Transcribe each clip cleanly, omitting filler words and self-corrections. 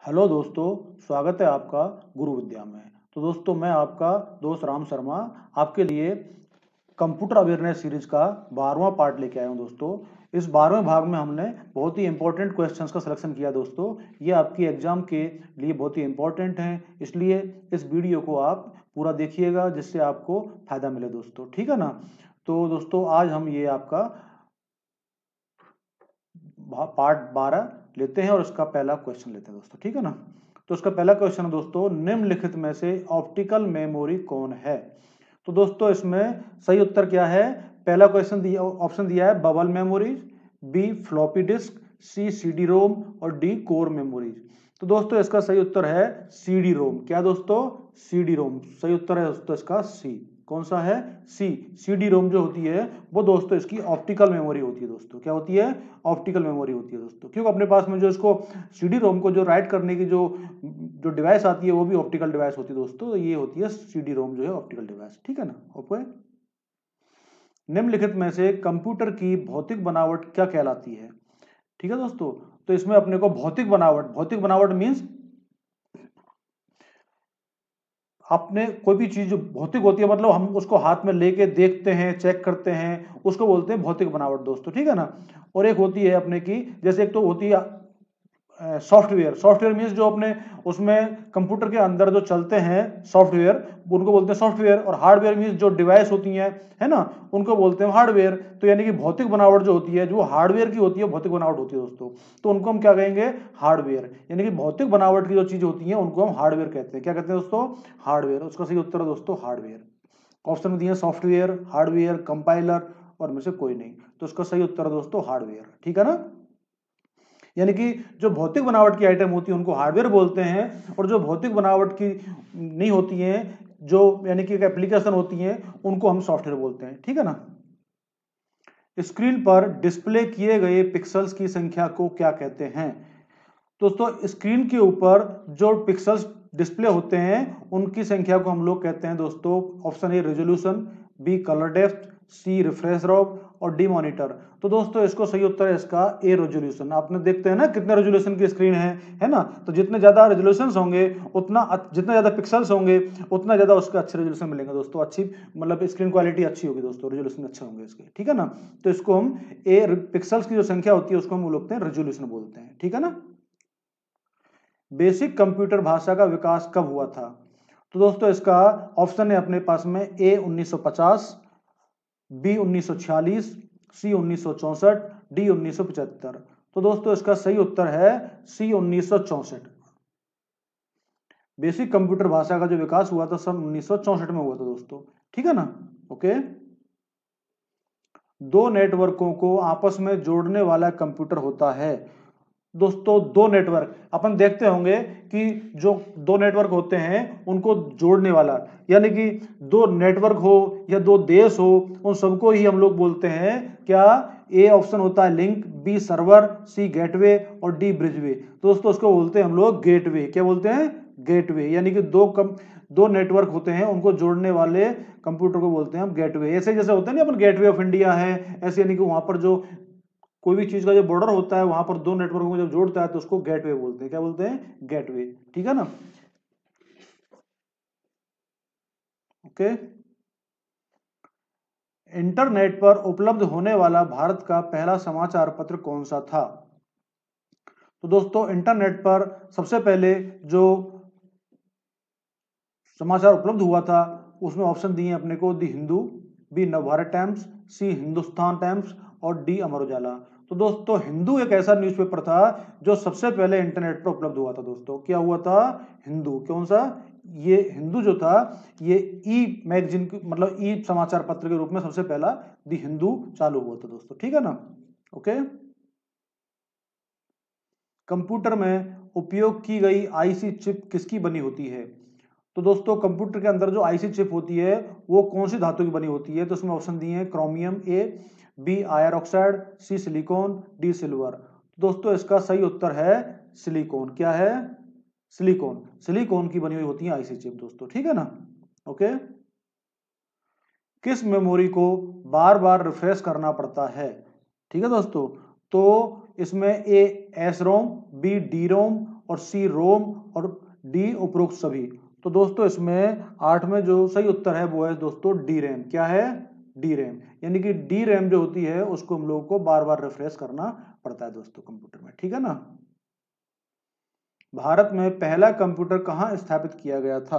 Hello दोस्तों, स्वागत है आपका गुरुविद्या में। तो दोस्तों, मैं आपका दोस्त राम शर्मा आपके लिए कंप्यूटर अवेयरनेस सीरीज का 12वां पार्ट लेके आया हूं। दोस्तों, इस 12वें भाग में हमने बहुत ही इंपॉर्टेंट क्वेश्चंस का सिलेक्शन किया। दोस्तों, ये आपकी एग्जाम के लिए बहुत ही इंपॉर्टेंट हैं, इसलिए इस वीडियो को आप पूरा देखिएगा जिससे आपको फायदा मिले। दोस्तों, ठीक है ना। तो दोस्तों, आज हम ये आपका पार्ट 12 लेते हैं और उसका पहला क्वेश्चन लेते हैं। दोस्तों, ठीक है ना। तो उसका पहला क्वेश्चन है दोस्तों, निम्नलिखित में से ऑप्टिकल मेमोरी कौन है। तो दोस्तों, इसमें सही उत्तर क्या है। पहला क्वेश्चन दिया, ऑप्शन दिया है bubble memory, B floppy disk, C CD ROM और डी कोर मेमोरी। तो दोस्तों, इसका सही उत्तर है सीडी रोम। क्या दोस्तों, सीडी रोम सही उत्तर है दोस्तों इसका सी। कौन सा है, सी। सीडी रोम जो होती है वो दोस्तों इसकी ऑप्टिकल मेमोरी होती है। दोस्तों, क्या होती है, ऑप्टिकल मेमोरी होती है। दोस्तों, क्योंकि अपने पास में जो इसको सीडी रोम को जो राइट करने की जो डिवाइस आती है वो भी ऑप्टिकल डिवाइस होती है। दोस्तों, ये होती है सीडी रोम जो है ऑप्टिकल डिवाइस, ठीक है ना। ओके। निम्नलिखित में से कंप्यूटर की भौतिक बनावट क्या कहलाती है। ठीक है दोस्तों, तो इसमें अपने को भौतिक बनावट मीन्स अपने कोई भी चीज जो भौतिक होती है, मतलब हम उसको हाथ में लेके देखते हैं, चेक करते हैं, उसको बोलते हैं भौतिक बनावट। दोस्तों, ठीक है ना। और एक होती है अपने की, जैसे एक तो होती है सॉफ्टवेयर मीन्स जो अपने उसमें कंप्यूटर के अंदर जो चलते हैं सॉफ्टवेयर, उनको बोलते हैं सॉफ्टवेयर। और हार्डवेयर मीन्स जो डिवाइस होती हैं, है ना, उनको बोलते हैं हार्डवेयर। तो यानी कि भौतिक बनावट जो होती है, जो हार्डवेयर की होती है, भौतिक बनावट होती है। दोस्तों, तो उनको हम क्या कहेंगे, हार्डवेयर। यानी कि भौतिक बनावट की जो चीज होती है उनको हम हार्डवेयर कहते हैं। क्या कहते हैं दोस्तों, हार्डवेयर। उसका सही उत्तर है दोस्तों हार्डवेयर। ऑप्शन में दिए सॉफ्टवेयर, हार्डवेयर, कंपाइलर और में से कोई नहीं। तो उसका सही उत्तर है दोस्तों हार्डवेयर, ठीक है ना। यानी कि जो भौतिक बनावट की आइटम होती है उनको हार्डवेयर बोलते हैं, और जो भौतिक बनावट की नहीं होती है, जो यानी कि एप्लीकेशन होती है, उनको हम सॉफ्टवेयर बोलते हैं, ठीक है ना। स्क्रीन पर डिस्प्ले किए गए पिक्सल्स की संख्या को क्या कहते हैं। दोस्तों, स्क्रीन के ऊपर जो पिक्सल्स डिस्प्ले होते हैं उनकी संख्या को हम लोग कहते हैं दोस्तों, option A resolution, B colour depth, C refresh rate और डी मॉनिटर। तो दोस्तों, इसको सही उत्तर है इसका ए रेजोल्यूशन। आपने देखते हैं ना कितने रेजोल्यूशन की स्क्रीन है ना। तो जितने ज्यादा रेजोल्यूशन होंगे उतना, जितना ज्यादा पिक्सल्स होंगे उतना ज्यादा उसके अच्छे रेजोल्यूशन मिलेंगे। दोस्तों, अच्छी मतलब स्क्रीन क्वालिटी अच्छी होगी। दोस्तों, रेजोल्यूशन अच्छे होंगे इसके, ठीक है ना। तो इसको हम ए पिक्सल्स की जो संख्या होती है उसको हम बोलते हैं रेजोल्यूशन बोलते हैं, ठीक है ना। बेसिक कंप्यूटर भाषा का विकास कब हुआ था। तो दोस्तों, इसका ऑप्शन है अपने पास में ए 1950, बी 1946, सी 1964, डी 1975। तो दोस्तों, इसका सही उत्तर है सी 1964। बेसिक कंप्यूटर भाषा का जो विकास हुआ था सन 1964 में हुआ था। दोस्तों, ठीक है ना। ओके। दो नेटवर्कों को आपस में जोड़ने वाला कंप्यूटर होता है। दोस्तों, दो नेटवर्क अपन देखते होंगे कि जो दो नेटवर्क होते हैं उनको जोड़ने वाला, यानी कि दो नेटवर्क हो या दो देश हो, उन सबको ही हम लोग बोलते हैं क्या, ए ऑप्शन होता है link, B server, C gateway और डी ब्रिजवे। दोस्तों, उसको बोलते हैं हम लोग गेटवे। क्या बोलते हैं, गेटवे। यानी कि दो नेटवर्क होते हैं उनको जोड़ने वाले कंप्यूटर को बोलते हैं हम गेटवे। ऐसे जैसे होता है ना अपन गेटवे ऑफ इंडिया है, ऐसे यानी कि वहां पर जो कोई भी चीज का जो बॉर्डर होता है वहां पर दो नेटवर्कों को जब जोड़ता है तो उसको गेटवे बोलते हैं। क्या बोलते हैं, गेटवे, ठीक है ना। ओके। इंटरनेट पर उपलब्ध होने वाला भारत का पहला समाचार पत्र कौन सा था। तो दोस्तों, इंटरनेट पर सबसे पहले जो समाचार उपलब्ध हुआ था उसमें ऑप्शन दिए अपने को, the Hindu, B Navbharat Times, C Hindustan Times और डी अमर उजाला। तो दोस्तों, हिंदू एक ऐसा न्यूज़पेपर था जो सबसे पहले इंटरनेट पर उपलब्ध हुआ था। दोस्तों, क्या हुआ था, हिंदू। कौन सा, ये हिंदू जो था ये ई मैगजीन मतलब ई समाचार पत्र के रूप में सबसे पहला दी हिंदू चालू हुआ था। दोस्तों, ठीक है ना। ओके। कंप्यूटर में उपयोग की गई आईसी चिप किसकी बनी होती है। तो दोस्तों, कंप्यूटर के अंदर जो आईसी चिप होती है वो कौन सी धातु की बनी होती है। तो उसमें ऑप्शन दिए हैं chromium A, B iron oxide, C silicon, D silver. दोस्तों, इसका सही उत्तर है सिलिकॉन। क्या है, सिलिकॉन। सिलिकॉन की बनी हुई होती है आईसी चिप। दोस्तों, ठीक है ना। ओके। किस मेमोरी को बार बार रिफ्रेश करना पड़ता है। ठीक है दोस्तों, तो इसमें A S ROM, B D ROM और सी रोम और डी उपरोक्त सभी। तो दोस्तों इसमें 8 में जो सही उत्तर है वो है दोस्तों डी रैम। क्या है? D RAM. यानी कि डी रैम जो होती है उसको हम लोगों को बार बार रिफ्रेश करना पड़ता है दोस्तों कंप्यूटर में, ठीक है ना। भारत में पहला कंप्यूटर कहाँ स्थापित किया गया था?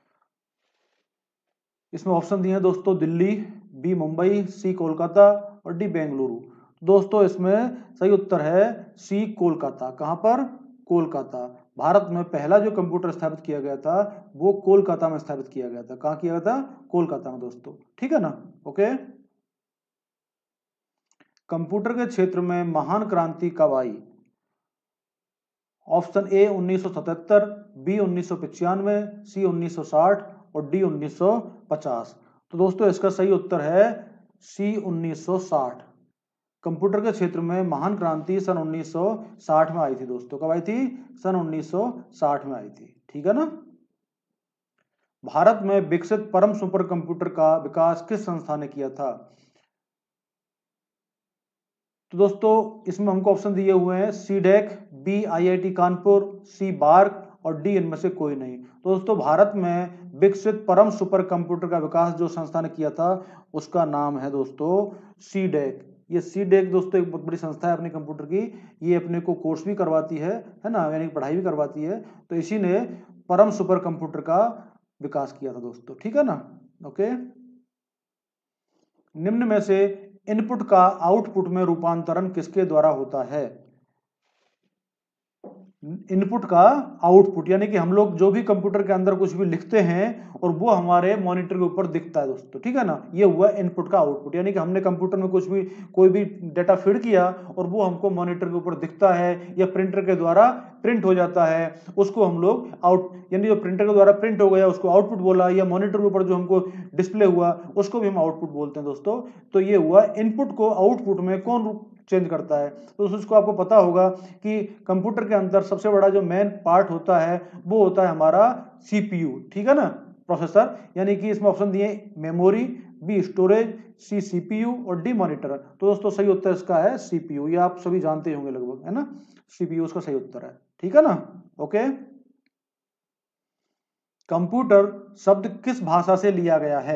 इसमें ऑप्शन दिए हैं दोस्तों दिल्ली, बी मुंबई, सी कोलकाता और डी बेंगलुरु। दोस्तों इसमें सही उत्तर है सी कोलकाता। कहां पर? कोलकाता। भारत में पहला जो कंप्यूटर स्थापित किया गया था वो कोलकाता में स्थापित किया गया था। कहां किया गया था? कोलकाता में दोस्तों, ठीक है ना। ओके। कंप्यूटर के क्षेत्र में महान क्रांति कब आई? ऑप्शन ए 1977, बी 1995, सी 1960 और डी 1950। तो दोस्तों इसका सही उत्तर है सी 1960। कंप्यूटर के क्षेत्र में महान क्रांति सन 1960 में आई थी दोस्तों। कब आई थी? सन 1960 में आई थी, ठीक है ना। भारत में विकसित परम सुपर कंप्यूटर का विकास किस संस्था ने किया था? तो दोस्तों इसमें हमको ऑप्शन दिए हुए हैं C DAC, B IIT Kanpur, C BARC और डी इनमें से कोई नहीं। तो दोस्तों भारत में विकसित परम सुपर कंप्यूटर का विकास जो संस्था ने किया था उसका नाम है दोस्तों सी डेक। ये सी डेक दोस्तों एक बहुत बड़ी संस्था है अपने कंप्यूटर की। ये अपने को कोर्स भी करवाती है ना, यानी पढ़ाई भी करवाती है। तो इसी ने परम सुपर कंप्यूटर का विकास किया था दोस्तों, ठीक है ना। ओके। निम्न में से इनपुट का आउटपुट में रूपांतरण किसके द्वारा होता है? इनपुट का आउटपुट यानी कि हम लोग जो भी कंप्यूटर के अंदर कुछ भी लिखते हैं और वो हमारे मॉनिटर के ऊपर दिखता है दोस्तों, ठीक है ना। ये हुआ इनपुट का आउटपुट, यानी कि हमने कंप्यूटर में कुछ भी कोई भी डेटा फीड किया और वो हमको मॉनिटर के ऊपर दिखता है या प्रिंटर के द्वारा प्रिंट हो जाता है, उसको हम लोग आउट यानी जो प्रिंटर के द्वारा प्रिंट हो गया उसको आउटपुट बोला, या मॉनिटर के ऊपर जो हमको डिस्प्ले हुआ उसको भी हम आउटपुट बोलते हैं दोस्तों। तो ये हुआ इनपुट को आउटपुट में कौन चेंज करता है। तो उसको आपको पता होगा कि कंप्यूटर के अंदर सबसे बड़ा जो मेन पार्ट होता है वो होता है हमारा सीपीयू, ठीक है ना, प्रोसेसर। यानी कि इसमें ऑप्शन दिए memory, B storage, C CPU और डी मॉनिटर। तो दोस्तों सही उत्तर इसका है सीपीयू। ये आप सभी जानते होंगे लगभग, है ना। सीपीयू इसका सही उत्तर है, ठीक है ना। ओके। कंप्यूटर शब्द किस भाषा से लिया गया है?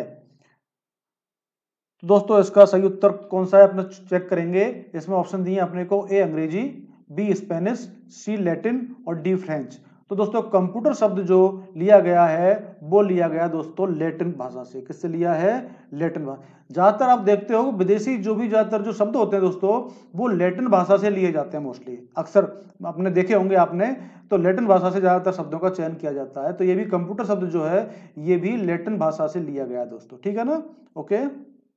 तो दोस्तों इसका सही उत्तर कौन सा है अपने चेक करेंगे। इसमें ऑप्शन दिए अपने को ए अंग्रेजी, बी स्पेनिश, सी लैटिन और डी फ्रेंच। तो दोस्तों कंप्यूटर शब्द जो लिया गया है वो लिया गया दोस्तों लैटिन भाषा से। किससे लिया है? लैटिन भाषा। ज्यादातर आप देखते हो विदेशी जो भी ज्यादातर जो शब्द होते हैं दोस्तों वो लैटिन भाषा से लिए जाते हैं मोस्टली। अक्सर आपने देखे होंगे आपने, तो लैटिन भाषा से ज्यादातर शब्दों का चयन किया जाता है। तो ये भी कंप्यूटर शब्द जो है ये भी लैटिन भाषा से लिया गया दोस्तों, ठीक है ना। ओके।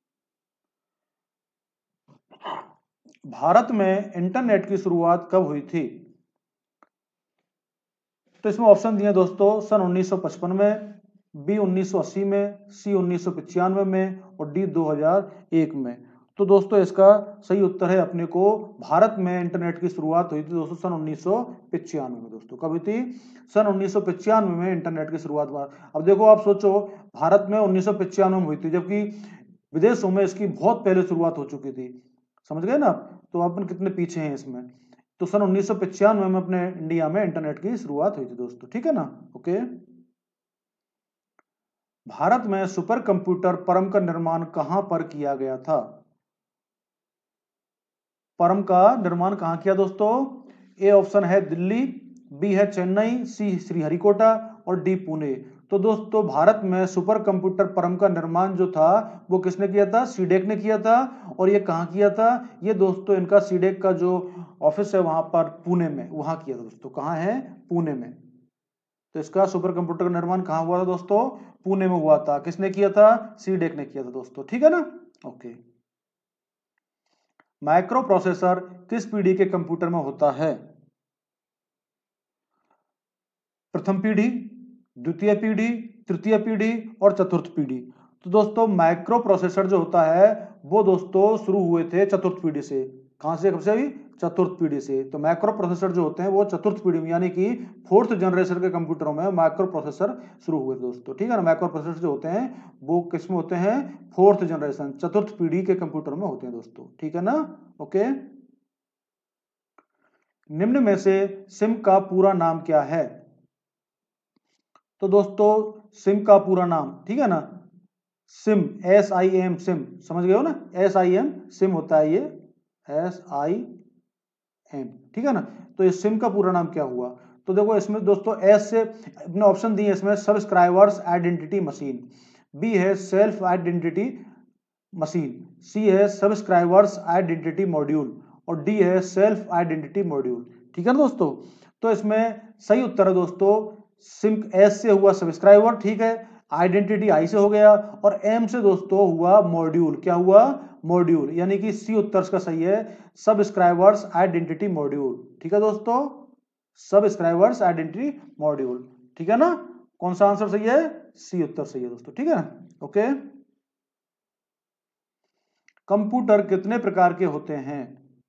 भारत में इंटरनेट की शुरुआत कब हुई थी? तो इसमें ऑप्शन दिए दोस्तों सन 1955 में, बी 1980 में, सी 1995 में और डी 2001 में। तो दोस्तों इसका सही उत्तर है अपने को भारत में इंटरनेट की शुरुआत हुई थी दोस्तों सन 1995 में। दोस्तों कब हुई थी? सन 1995 में इंटरनेट की शुरुआत। अब देखो आप सोचो भारत में 1995 में हुई थी जबकि विदेशों में इसकी बहुत पहले शुरुआत हो चुकी थी। समझ गए ना। तो अपन कितने पीछे हैं इसमें। तो सन 1995 में अपने इंडिया में इंटरनेट की शुरुआत हुई थी दोस्तों, ठीक है ना। ओके। भारत में सुपर कंप्यूटर परम का निर्माण कहां पर किया गया था? परम का निर्माण कहां किया दोस्तों? ए ऑप्शन है दिल्ली, बी है चेन्नई, सी श्रीहरिकोटा और डी पुणे। तो दोस्तों भारत में सुपर कंप्यूटर परम का निर्माण जो था वो किसने किया था? सीडेक ने किया था। और ये कहां किया था? ये दोस्तों इनका सीडेक का जो ऑफिस है वहां पर पुणे में, वहां किया था दोस्तों। कहां है? पुणे में। तो इसका सुपर कंप्यूटर का निर्माण कहां हुआ था दोस्तों? पुणे में हुआ था। किसने किया था? सीडेक ने किया था दोस्तों, ठीक है ना। ओके। माइक्रो प्रोसेसर किस पीढ़ी के कंप्यूटर में होता है? प्रथम पीढ़ी, द्वितीय पीढ़ी, तृतीय पीढ़ी और चतुर्थ पीढ़ी। तो दोस्तों माइक्रो प्रोसेसर जो होता है वो दोस्तों शुरू हुए थे चतुर्थ पीढ़ी से। कहां से? कब से भी? चतुर्थ पीढ़ी से। तो माइक्रो प्रोसेसर जो होते हैं वो चतुर्थ पीढ़ी में यानी कि फोर्थ जनरेशन के कंप्यूटरों में माइक्रो प्रोसेसर शुरू हुए दोस्तों, ठीक है ना। माइक्रो प्रोसेसर जो होते हैं वो किस में होते हैं? फोर्थ जनरेशन, चतुर्थ पीढ़ी के कंप्यूटर में होते हैं दोस्तों, ठीक है ना। ओके। निम्न में से सिम का पूरा नाम क्या है? तो दोस्तों सिम का पूरा नाम, ठीक है ना, सिम SIM सिम, समझ गए हो ना, SIM सिम होता है ये, SIM, ठीक है ना। तो इस सिम का पूरा नाम क्या हुआ? तो देखो इसमें दोस्तों एस से अपने ऑप्शन दिए, इसमें सब्सक्राइबर्स आइडेंटिटी मशीन, बी है सेल्फ आइडेंटिटी मशीन, सी है सब्सक्राइबर्स आइडेंटिटी मॉड्यूल और डी है सेल्फ आइडेंटिटी मॉड्यूल, ठीक है ना दोस्तों। तो इसमें सही उत्तर है दोस्तों सिम, एस से हुआ सब्सक्राइबर, ठीक है, आइडेंटिटी आई से हो गया और एम से दोस्तों हुआ मॉड्यूल, क्या हुआ? मॉड्यूल, यानी कि सी उत्तर का सही है, सब्सक्राइबर्स आइडेंटिटी मॉड्यूल, ठीक है दोस्तों, सब्सक्राइबर्स आइडेंटिटी मॉड्यूल, ठीक है ना। कौन सा आंसर सही है? सी उत्तर सही है दोस्तों, ठीक है ना। ओके, कंप्यूटर कितने प्रकार के होते हैं?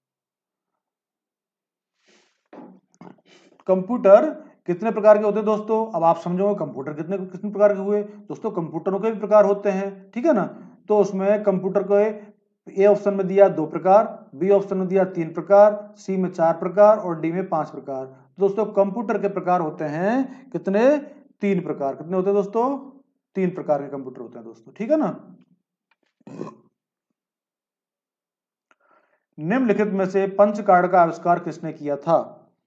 कंप्यूटर कितने प्रकार के होते हैं दोस्तों? अब आप समझोगे कंप्यूटर कितने कितने प्रकार के हुए। दोस्तों कंप्यूटरों के भी प्रकार होते हैं, ठीक है ना। तो उसमें कंप्यूटर को ए ऑप्शन में दिया 2 प्रकार, बी ऑप्शन में दिया 3 प्रकार, सी में 4 प्रकार और डी में 5 प्रकार। दोस्तों कंप्यूटर के प्रकार होते हैं कितने? 3 प्रकार। कितने होते हैं दोस्तों? 3 प्रकार के कंप्यूटर होते हैं दोस्तों, ठीक है ना। निम्नलिखित में से पंच कार्ड का आविष्कार किसने किया था?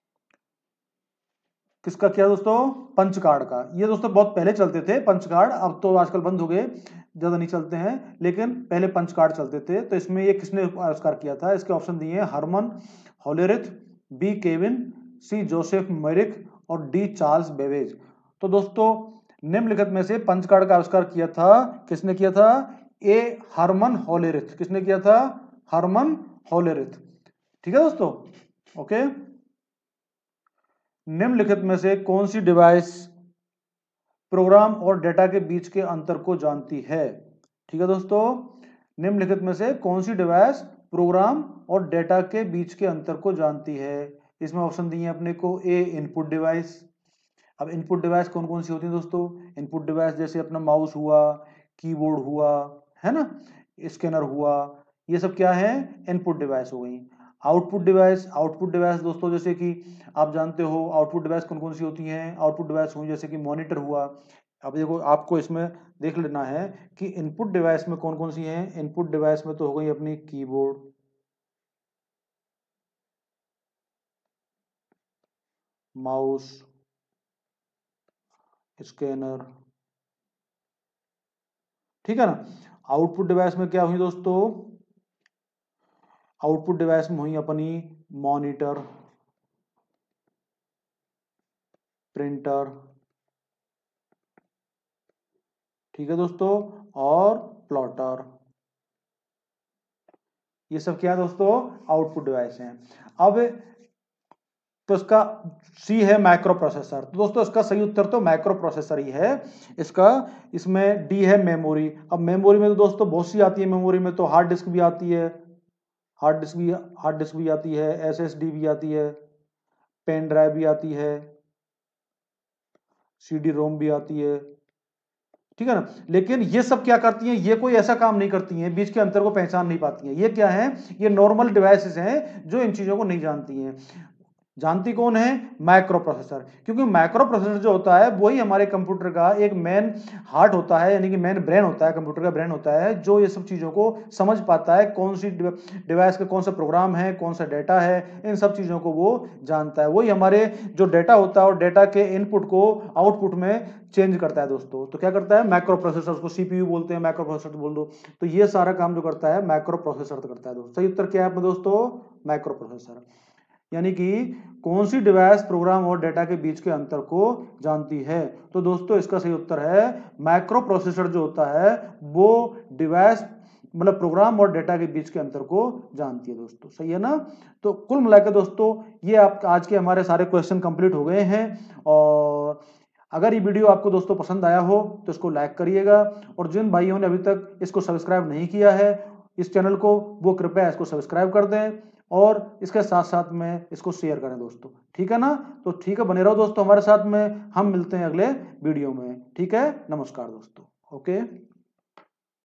किसका किया दोस्तों? पंच कार्ड का। ये दोस्तों बहुत पहले चलते थे पंच कार्ड, अब तो आजकल बंद हो गए, ज्यादा नहीं चलते हैं, लेकिन पहले पंच कार्ड चलते थे। तो इसमें ये किसने आविष्कार किया था? इसके ऑप्शन दिए हैं Herman Hollerith, B Kevin, C Joseph Merrick और डी चार्ल्स बेबेज। तो दोस्तों निम्नलिखित में से पंच कार्ड का आविष्कार किया था, किसने किया था? A Herman Hollerith. किसने किया था? हरमन होलेरिथ, ठीक है दोस्तों। ओके, निम्नलिखित में से कौन सी डिवाइस प्रोग्राम और डेटा के बीच के अंतर को जानती है? ठीक है दोस्तों, निम्नलिखित में से कौन सी डिवाइस प्रोग्राम और डेटा के बीच के अंतर को जानती है? इसमें ऑप्शन दिए हैं अपने को, ए इनपुट डिवाइस। अब इनपुट डिवाइस कौन कौन सी होती है दोस्तों? इनपुट डिवाइस जैसे अपना माउस हुआ, कीबोर्ड हुआ, है ना, स्कैनर हुआ, ये सब क्या है? इनपुट डिवाइस हो गई। आउटपुट डिवाइस, आउटपुट डिवाइस दोस्तों जैसे कि आप जानते हो आउटपुट डिवाइस कौन कौन सी होती हैं? आउटपुट डिवाइस हुई जैसे कि मॉनिटर हुआ। अब देखो आपको इसमें देख लेना है कि इनपुट डिवाइस में कौन कौन सी हैं। इनपुट डिवाइस में तो हो गई अपनी कीबोर्ड, माउस, स्कैनर, ठीक है ना। आउटपुट डिवाइस में क्या हुई दोस्तों? आउटपुट डिवाइस में हुई अपनी मॉनिटर, प्रिंटर, ठीक है दोस्तों, और प्लॉटर। ये सब क्या है दोस्तों? आउटपुट डिवाइस हैं। अब तो इसका सी है माइक्रो प्रोसेसर। तो दोस्तों इसका सही उत्तर तो माइक्रो प्रोसेसर ही है इसका। इसमें डी है मेमोरी। अब मेमोरी में तो दोस्तों बहुत सी आती है, मेमोरी में तो हार्ड डिस्क भी आती है, हार्ड डिस्क भी आती है, SSD भी आती है, पेन ड्राइव भी आती है, CD रोम भी आती है, ठीक है ना। लेकिन ये सब क्या करती हैं? ये कोई ऐसा काम नहीं करती हैं, बीच के अंतर को पहचान नहीं पाती हैं। ये क्या है? ये नॉर्मल डिवाइसेस हैं जो इन चीजों को नहीं जानती हैं। जानती कौन है? Microprocessor. क्योंकि माइक्रो प्रोसेसर जो होता है वही हमारे कंप्यूटर का एक मेन हार्ट होता है, यानी कि मेन ब्रेन होता है, कंप्यूटर का ब्रेन होता है, जो ये सब चीजों को समझ पाता है, कौन सी डिवाइस का कौन सा प्रोग्राम है, कौन सा डेटा है, इन सब चीजों को वो जानता है। वही हमारे जो डेटा होता है और डेटा के इनपुट को आउटपुट में चेंज करता है दोस्तों। तो क्या करता है? माइक्रो प्रोसेसर, उसको CPU बोलते हैं, माइक्रो प्रोसेसर बोल दो। तो ये सारा काम जो करता है माइक्रो प्रोसेसर करता है दोस्तों। सही उत्तर क्या है दोस्तों? Microprocessor. यानी कि कौन सी डिवाइस प्रोग्राम और डेटा के बीच के अंतर को जानती है? तो दोस्तों इसका सही उत्तर है माइक्रो प्रोसेसर जो होता है वो डिवाइस मतलब प्रोग्राम और डेटा के बीच के अंतर को जानती है दोस्तों। सही है ना। तो कुल मिलाकर दोस्तों ये आप आज के हमारे सारे क्वेश्चन कंप्लीट हो गए हैं। और अगर ये वीडियो आपको दोस्तों पसंद आया हो तो इसको लाइक करिएगा, और जिन भाइयों ने अभी तक इसको सब्सक्राइब नहीं किया है इस चैनल को, वो कृपया इसको सब्सक्राइब कर दें और इसके साथ साथ में इसको शेयर करें दोस्तों। ठीक है ना। तो ठीक है, बने रहो दोस्तों हमारे साथ में। हम मिलते हैं अगले वीडियो में। ठीक है, नमस्कार दोस्तों। ओके।